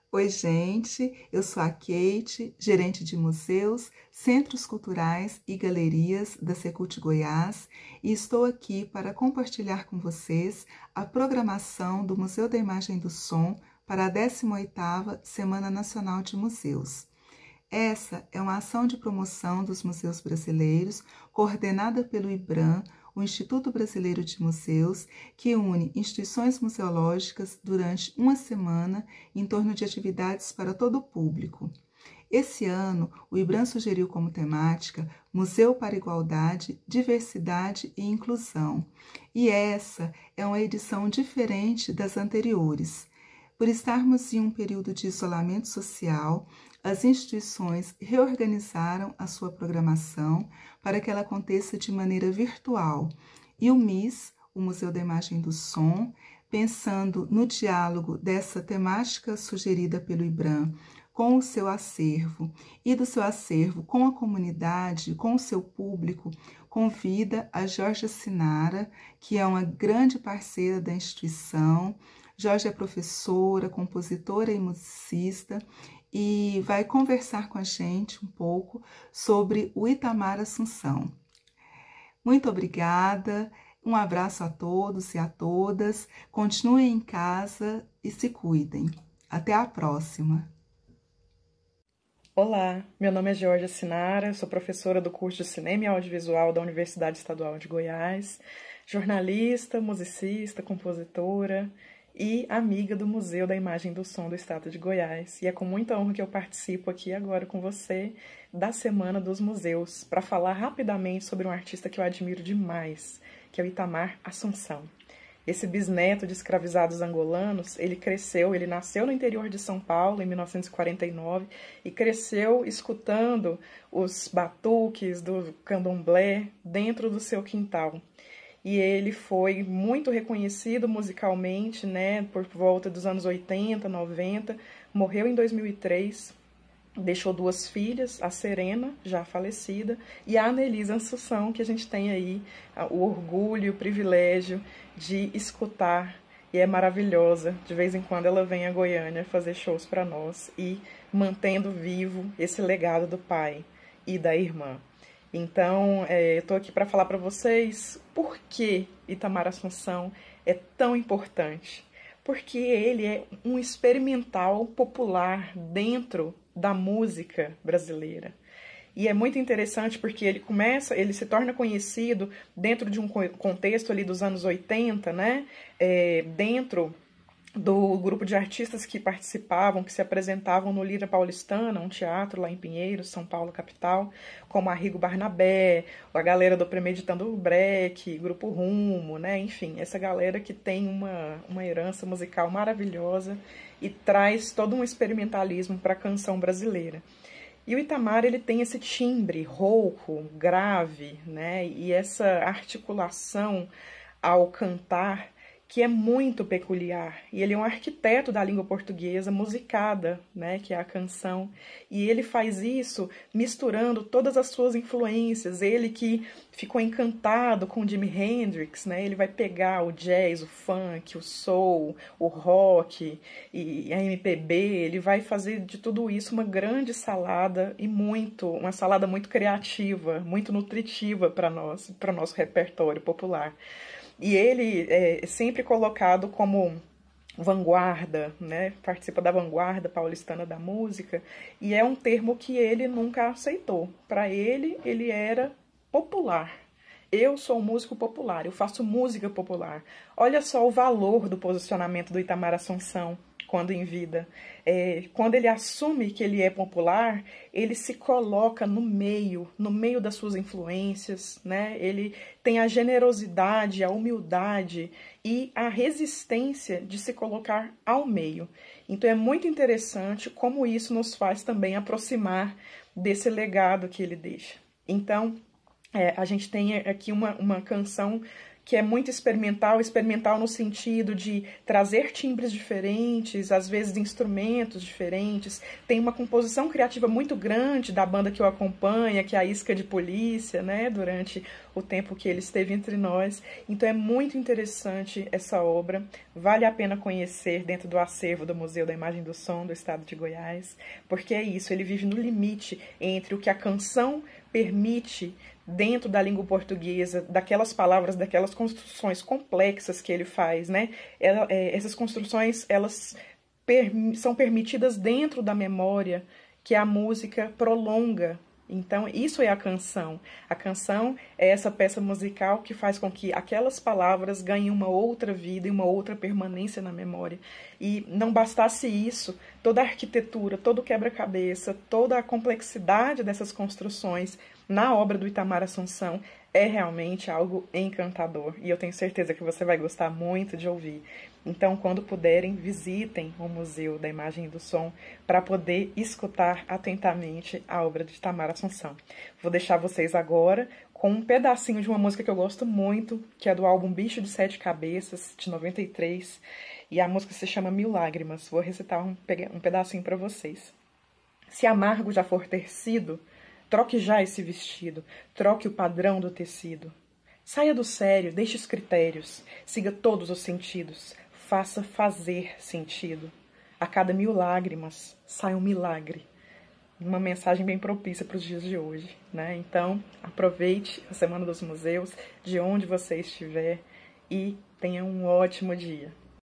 Oi, gente, eu sou a Kate, gerente de museus, centros culturais e galerias da Secult Goiás, e estou aqui para compartilhar com vocês a programação do Museu da Imagem e do Som para a 18ª Semana Nacional de Museus. Essa é uma ação de promoção dos museus brasileiros, coordenada pelo IBRAM, o Instituto Brasileiro de Museus, que une instituições museológicas durante uma semana em torno de atividades para todo o público. Esse ano, o IBRAM sugeriu como temática Museu para Igualdade, Diversidade e Inclusão. E essa é uma edição diferente das anteriores. Por estarmos em um período de isolamento social, as instituições reorganizaram a sua programação para que ela aconteça de maneira virtual. E o MIS, o Museu da Imagem e do Som, pensando no diálogo dessa temática sugerida pelo IBRAM com o seu acervo e do seu acervo com a comunidade, com o seu público, convida a Jorge Sinara, que é uma grande parceira da instituição. Jorge é professora, compositora e musicista, e vai conversar com a gente um pouco sobre o Itamar Assunção. Muito obrigada, um abraço a todos e a todas, continuem em casa e se cuidem. Até a próxima! Olá, meu nome é Georgia Sinara, sou professora do curso de Cinema e Audiovisual da Universidade Estadual de Goiás, jornalista, musicista, compositora e amiga do Museu da Imagem e do Som do Estado de Goiás. E é com muita honra que eu participo aqui agora com você da Semana dos Museus, para falar rapidamente sobre um artista que eu admiro demais, que é o Itamar Assunção. Esse bisneto de escravizados angolanos, ele nasceu no interior de São Paulo em 1949 e cresceu escutando os batuques do candomblé dentro do seu quintal. E ele foi muito reconhecido musicalmente, né, por volta dos anos 80, 90, morreu em 2003, deixou 2 filhas, a Serena, já falecida, e a Anelisa Assunção, que a gente tem aí o orgulho e o privilégio de escutar, e é maravilhosa. De vez em quando ela vem a Goiânia fazer shows para nós e mantendo vivo esse legado do pai e da irmã. Então, eu estou aqui para falar para vocês por que Itamar Assunção é tão importante. Porque ele é um experimental popular dentro da música brasileira. E é muito interessante porque ele se torna conhecido dentro de um contexto ali dos anos 80, né? Dentro do grupo de artistas que participavam, que se apresentavam no Lira Paulistana, um teatro lá em Pinheiros, São Paulo, capital, como Arrigo Barnabé, a galera do Premeditando o Break, Grupo Rumo, né? Enfim, essa galera que tem uma herança musical maravilhosa e traz todo um experimentalismo para a canção brasileira. E o Itamar, ele tem esse timbre rouco, grave, né? E essa articulação ao cantar que é muito peculiar. E ele é um arquiteto da língua portuguesa musicada, né, que é a canção. E ele faz isso misturando todas as suas influências. Ele que ficou encantado com Jimi Hendrix, né, ele vai pegar o jazz, o funk, o soul, o rock e a MPB. Ele vai fazer de tudo isso uma grande salada e uma salada muito criativa, muito nutritiva para nós, para o nosso repertório popular. E ele é sempre colocado como vanguarda, né? Participa da vanguarda paulistana da música, e é um termo que ele nunca aceitou. Para ele, ele era popular. Eu sou um músico popular, eu faço música popular. Olha só o valor do posicionamento do Itamar Assunção quando em vida. Quando ele assume que ele é popular, ele se coloca no meio das suas influências, né? Ele tem a generosidade, a humildade e a resistência de se colocar ao meio. Então é muito interessante como isso nos faz também aproximar desse legado que ele deixa. Então, a gente tem aqui uma canção que é muito experimental, experimental no sentido de trazer timbres diferentes, às vezes instrumentos diferentes. Tem uma composição criativa muito grande da banda que o acompanha, que é a Isca de Polícia, né, durante o tempo que ele esteve entre nós. Então é muito interessante essa obra, vale a pena conhecer dentro do acervo do Museu da Imagem e do Som do Estado de Goiás, porque é isso, ele vive no limite entre o que a canção permite dentro da língua portuguesa, daquelas palavras, daquelas construções complexas que ele faz, né? Essas construções, elas são permitidas dentro da memória que a música prolonga. Então, isso é a canção. A canção é essa peça musical que faz com que aquelas palavras ganhem uma outra vida e uma outra permanência na memória. E não bastasse isso, toda a arquitetura, todo o quebra-cabeça, toda a complexidade dessas construções na obra do Itamar Assunção é realmente algo encantador. E eu tenho certeza que você vai gostar muito de ouvir. Então, quando puderem, visitem o Museu da Imagem e do Som para poder escutar atentamente a obra de Itamar Assunção. Vou deixar vocês agora com um pedacinho de uma música que eu gosto muito, que é do álbum Bicho de Sete Cabeças, de 93, e a música se chama Mil Lágrimas. Vou recitar um pedacinho para vocês. Se amargo já for ter sido, troque já esse vestido, troque o padrão do tecido. Saia do sério, deixe os critérios, siga todos os sentidos, faça fazer sentido. A cada 1000 lágrimas sai um milagre. Uma mensagem bem propícia para os dias de hoje, né? Então, aproveite a Semana dos Museus, de onde você estiver, e tenha um ótimo dia.